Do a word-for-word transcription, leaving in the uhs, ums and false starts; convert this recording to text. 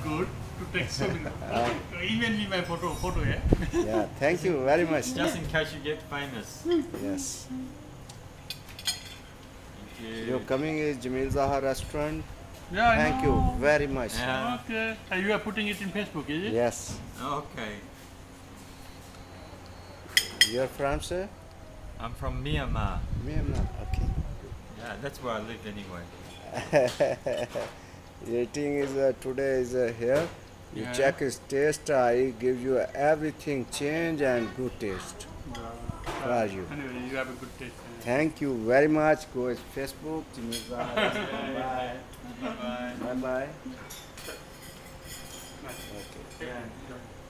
good to take so many. Email me my photo, photo, yeah. Yeah, thank you very much. Just in case you get famous. Yes. Thank you. You're coming is Jamil Zaha restaurant. Yeah, I Thank know. you very much. Yeah. Okay. Uh, you are putting it in Facebook, is it? Yes. Okay. You're from, sir? I'm from Myanmar. Myanmar. Okay. Yeah, that's where I lived anyway. Eating is uh, today is uh, here. You Yeah. check his taste. I give you everything change and good taste. Yeah. How are you? Anyway, you have a good taste. Thank you very much. Go to Facebook. Jamil Zaha restaurant. Bye. Bye bye. Bye bye. Nice. Okay. Yeah.